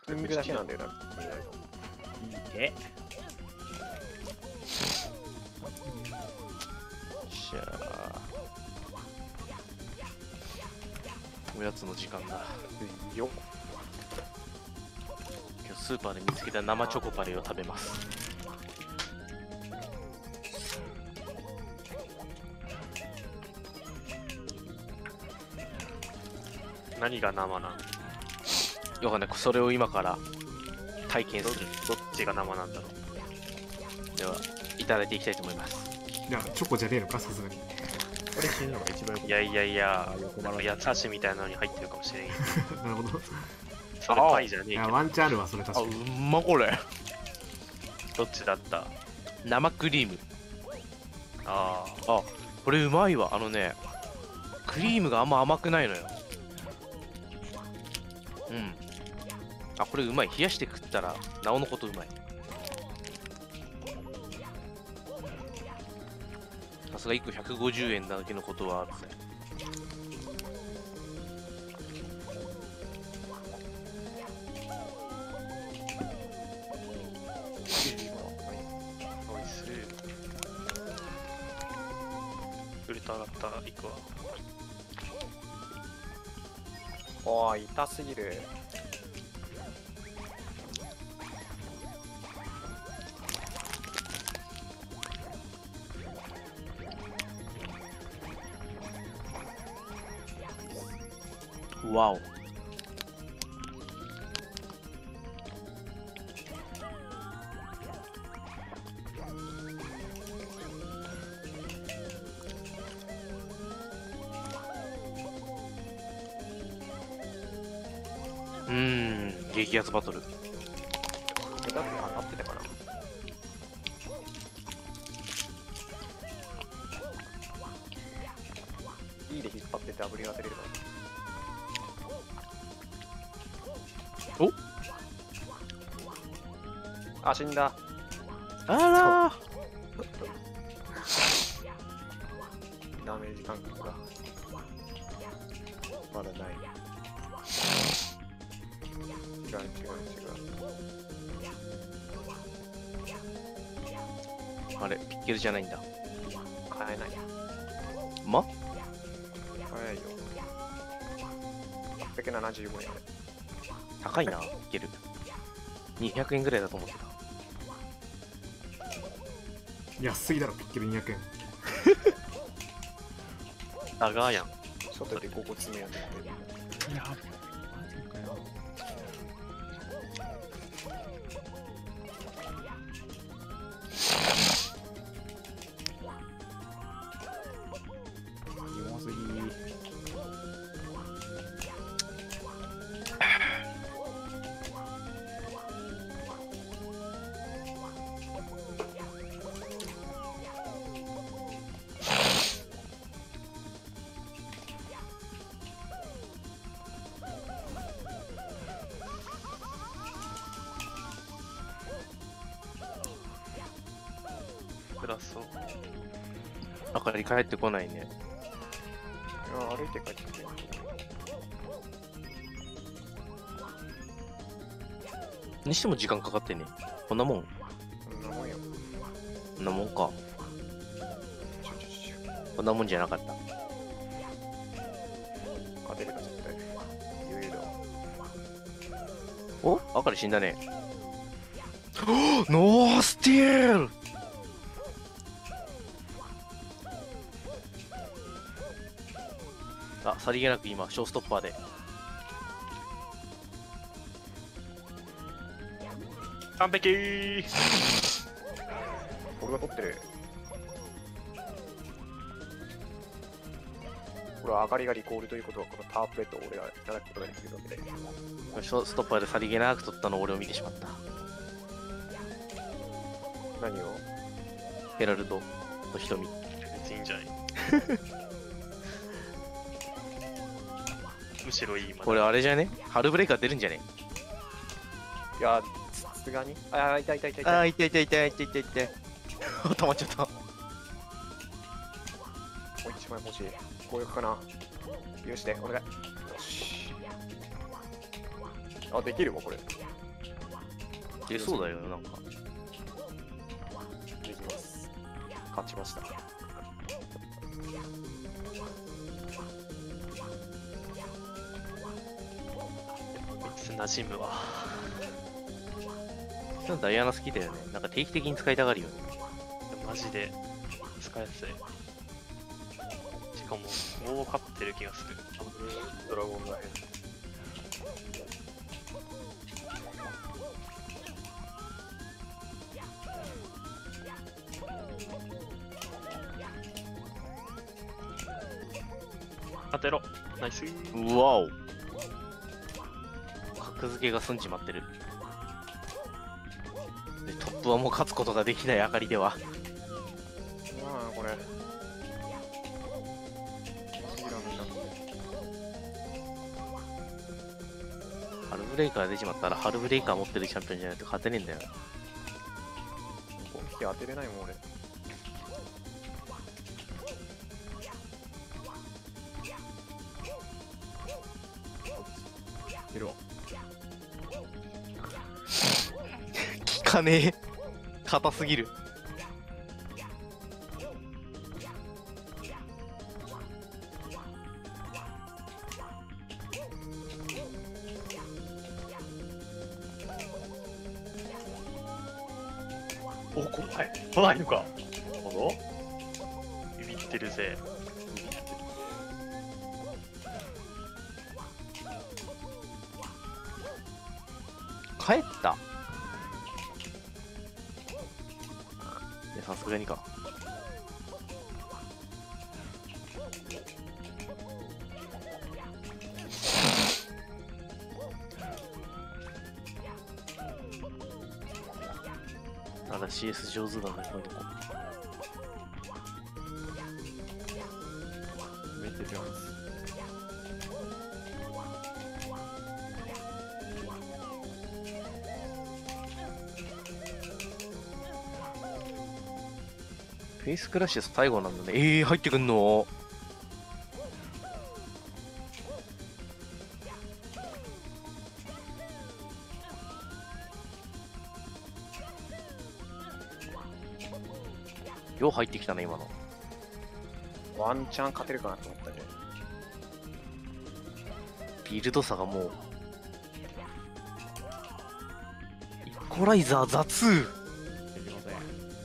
分ぐだけなんだよな。 いいね。 しゃあおやつの時間だ。 よ今日スーパーで見つけた生チョコパレを食べます。 何が生なの？ よかね、それを今から体験する。 どっちが生なんだろう。 では、いただいていきたいと思います。 いや、チョコじゃねえのか、さすがに。 これ死ぬのが一番よくいやいやいや、 横なんか八つ橋みたいなのに入ってるかもしれんよ。 なるほど。 それパイじゃねいや、 えけど。 ワンチャンあるわ、それ確あ、 かに。 うんまこれ。 どっちだった？ 生クリーム。 ああ、これうまいわ。クリームがあんま甘くないのよ。うん。あ、これうまい。冷やして食ったら、なおのことうまい。さすが1個150円だけのことはあるぜ。 おいしい。ウルト上がった、行くわ。 おー、痛すぎる。 わお。激アツバトル。 だって当たってたかな。E で引っ張って W 当てれるかおな。あ、死んだ。 あらダメージ感覚がまだない。違う違う違う。 あれ、ピッケルじゃないんだ。 買えない。 ま買えないよ。875円。 高いな、ピッケル。200円ぐらいだと思ってた。 安すぎだろ、ピッケル200円。 ダガーやん。 外で5個詰めやってて。 いや、マジかよ。キモすぎ。 プラスを。 あかり帰ってこないね。 いや、歩いて帰ってきて。 にしても時間かかってね。こんなもん。 そんなもんよ。 こんなもんか。こんなもんじゃなかった。 勝てるか絶対。余裕だわ。 おあかり死んだね。ノースティール。あ、さりげなく今、ショーストッパーで。 完璧ー。 俺が取ってる。これは上がりがリコールということは、このパワープレートを俺がいただくことができるわけで。 ショーストッパーでさりげなく取ったのを俺を見てしまった。 何を？ ヘラルドの瞳。 別にいいんじゃない？むしろいい。 これあれじゃね？ハルブレイカー出るんじゃね？ いや、さすがに。ああ、痛い痛い痛い痛い。 あー、痛い痛い痛い痛い痛い痛い。止まっちゃった。 もう一枚欲しい。強力かな。許して、お願い。よし。 あ、できるわ、これ。 出そうだよ、なんか。 できます。勝ちました。 こいつ馴染むわ。 ダイアナ好きだよね。なんか定期的に使いたがるよね。 マジで使いやすい。しかも、棒を勝ってる気がする。 ドラゴンが変。 当てろ。ナイス。 うわお。格付けが済んじまってる。でトップはもう勝つことができないあかりでは。 まあ、これ。シギラのチャンスで。 ハルブレイカー出ちまったらハルブレイカー持ってるチャンピオンじゃないと勝てねえんだよ。 攻撃当てれないもん、俺。 出るわ。 効かねえ。硬すぎる。 お、怖い。来ないのか。ほどビビってるぜ。 帰ったいやさすがにか。まだ CS 上手だね、こういうとこ。 めっちゃ出ます。 フェイスクラッシュ最後なんだね。入ってくんの？よう入ってきたね、今の。 ワンチャン勝てるかなと思ったけど。 ビルド差がもう。イコライザー雑。 できません。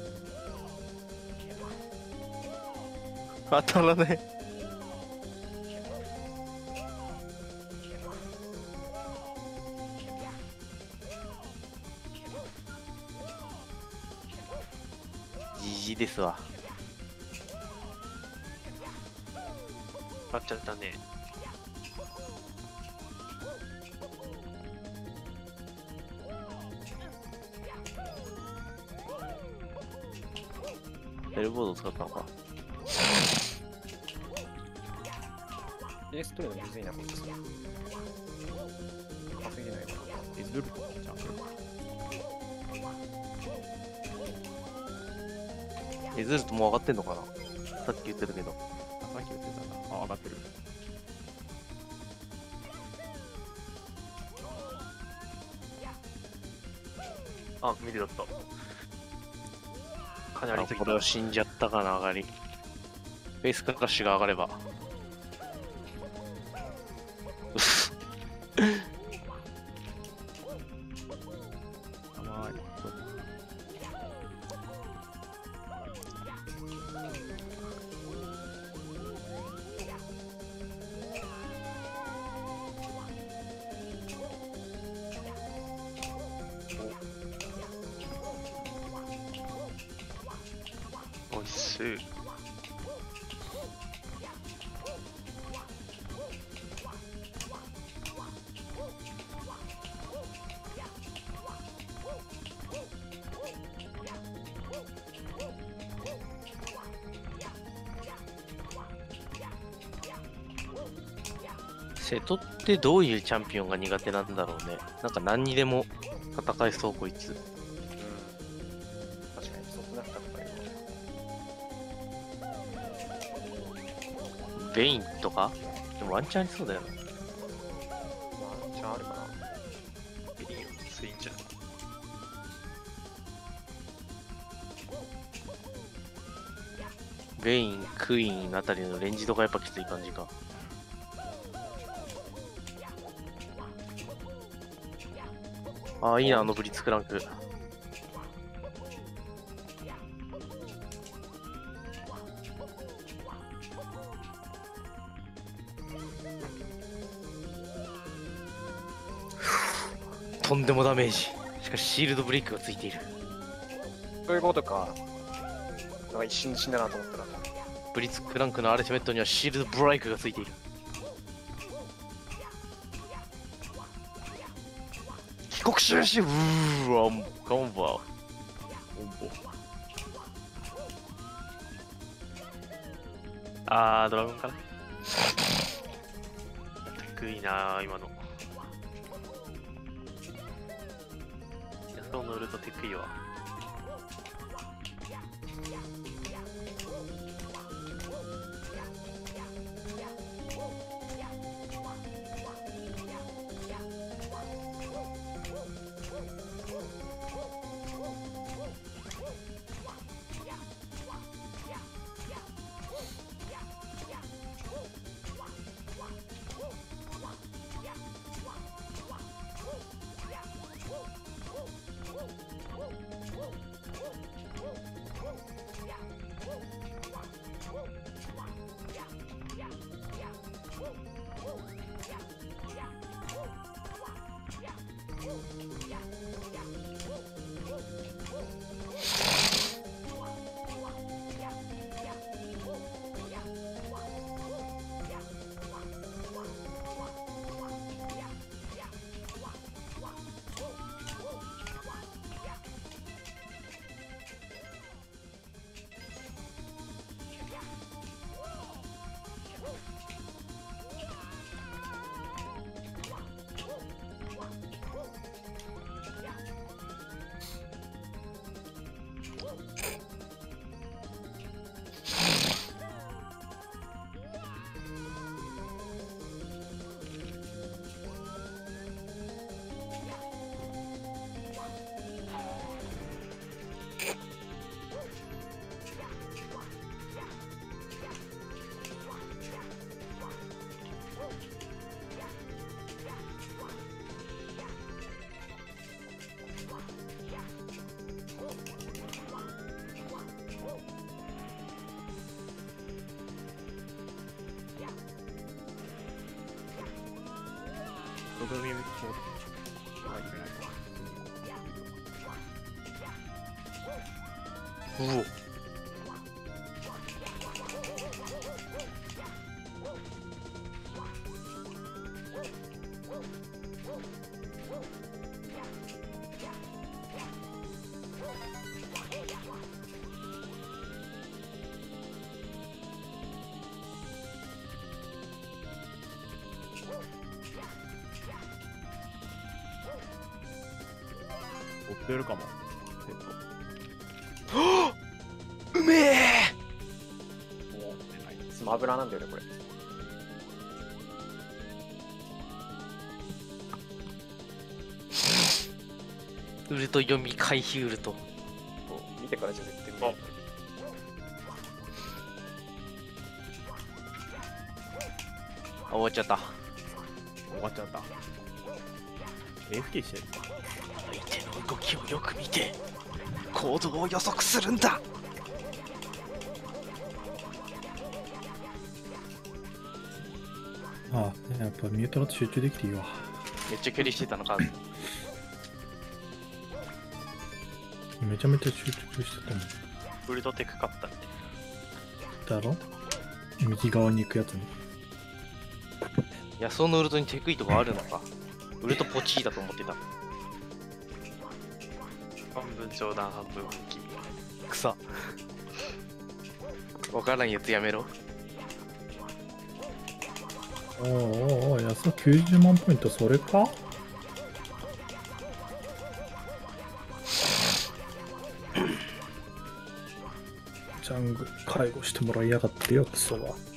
当たらない。GG ですわ。 なっちゃったね。 エルボードを使ったのか。 エース取るのむずいな、こいつ。稼げないな。 エズルルトじゃん。 エズルともう上がってんのかな。さっき言ってるけど。 あ、さっき言ってたんだ。あ、上がってる。 あ、ミリだった。かなりあ、これは死んじゃったかな、上がり。フェイスクラッシュが上がれば。うっす。 甘い。 おいしい。 瀬戸ってどういうチャンピオンが苦手なんだろうね。なんか何にでも戦えそう、こいつ。 うん。確かに、そんな深くないな。 ベインとかでもワンチャンありそうだよね。 ワンチャンあるかな。 ベイン、クイーンあたりのレンジとかやっぱきつい感じか。ああ、いいな、あのブリッツクランク。とんでもダメージ。しかしシールドブレイクがついている。 そういうことか。なんか一瞬で死んだなと思ったら。 ブリッツクランクのアルティメットにはシールドブレイクがついている。帰国しうーわ、ガンバー。 あー、ドラゴンかな。得意なー、今の。ヤソのウルトテクイは。 ログミュートうお。 追ってるかも。 うめえ。 もう、スマブラなんだよね、これ。 ウルト読み回避ウルト。 もう見てからじゃ絶対うまい。 あ、終わっちゃった。 終わっちゃった。AFK してる。 相手の動きをよく見て行動を予測するんだ。 ああ、やっぱミュートだと集中できていいわ。 めっちゃ距離してたのか。 めちゃめちゃ集中してたもん。 ウルトテク勝ったんで。 だろ？右側に行くやつに。 ヤソのウルトにテクイとかあるのか。ウルトポチーだと思ってた。 半分冗談半分本気。 草。わからんやつやめろ。 おおおお、安田90万ポイント、それか？ジャングル介護してもらいやがってよ、クソは。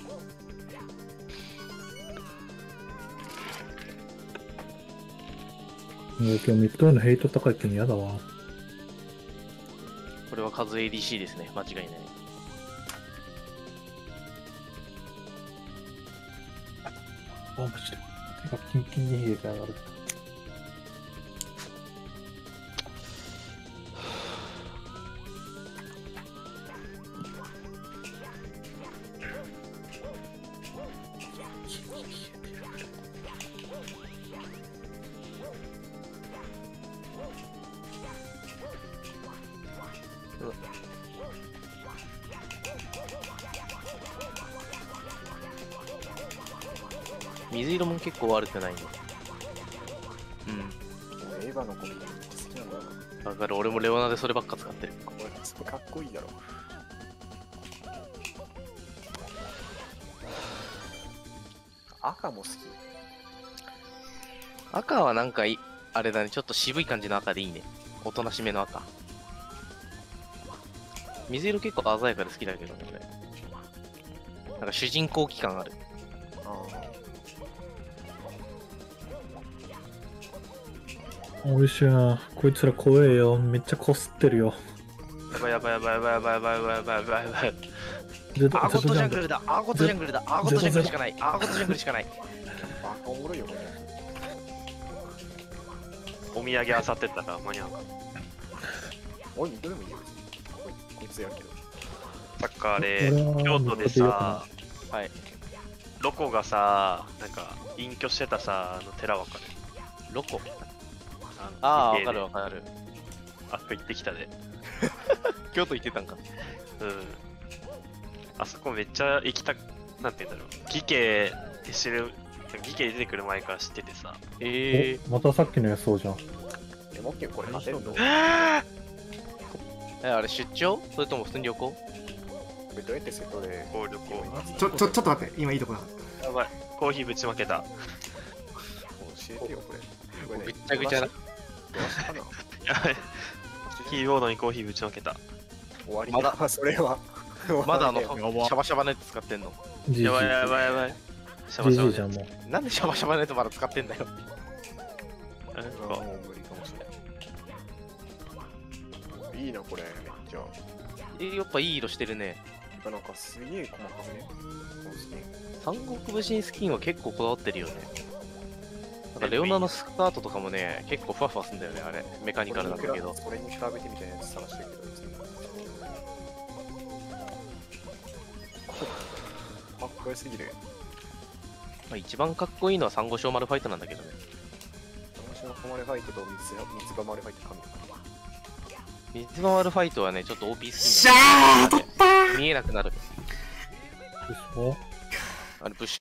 もう今日ミッドへのヘイト高いけど嫌だわ。 これは数 ADC ですね。間違いない。 あ、マジで。手がキンキンに冷えて上がる。 水色も結構悪くないね。 エヴァの子みたいに好きなんだよな。 うん。だから俺もレオナでそればっか使ってる。 これそれかっこいいだろ。赤も好き。 赤はなんかあれだね、ちょっと渋い感じの赤でいいね。おとなしめの赤。水色結構鮮やかで好きだけどね、俺。なんか主人公気感ある。 おいしいな。こいつら怖えよ。めっちゃこすってるよ。 やばいやばいやばいやばいやばいやばいやばいやばいやばいやばい。 アゴゼトジャングル。 トジャングルだ、アゴトジャングルだ、アゴトジャングルしかない、アゴトジャングルしかない。 バカおもろいよ、これ。 お土産あさってったら間に合うか。 おい、どれもいいよ。こいつやけど。 サッカーで俺は京都でさ、 はい。 ロコがさ、なんか隠居してたさ、寺わかる。 ロコ。 あああ、わ池でかるわかる。 あそこ行ってきたで。 京都行ってたんか。 うん。あそこめっちゃ行きたく、なんて言うんだろう。義兄って知る、義兄出てくる前から知っててさ。 えお、またさっきのやつそうじゃん。 え、モッケンこれ当てるの？ あれ出張それとも普通に旅行？ どうやってセットで。 こう旅行。 ちょっと待って、今いいとこだ。 やばい。コーヒーぶちまけた。 教えてよ、これ。これねぐっちゃぐちゃだ。 どうしたかな？ やばい。キーボードにコーヒーぶちまけた。 終わりまだだ。それは。 まだシ終わりやばャバシャバネット使ってんの？ GG やばいやばいやばい。シャバシャバ GG じゃん、もう。 なんでシャバシャバネットまだ使ってんだよ。 だよもう無理かもしれない。いいな、これ。めっちゃ。 やっぱいい色してるね。 なんかすげえ細かくね。このスキン三国武神スキンは結構こだわってるよね。なんかレオナのスカートとかもね、結構ふわふわすんだよね、あれ。メカニカルなんだけど。 それに比べてみたいなやつ探してるけど、別にかっこよすぎる。 まあ、一番かっこいいのはサンゴ礁丸ファイトなんだけどね。 私のコマルファイトと三つ葉丸ファイト神だから。 水の丸ファイトはね、ちょっと OP スしゃー取ったー見えなくなる。 嘘あれ、ブッシュ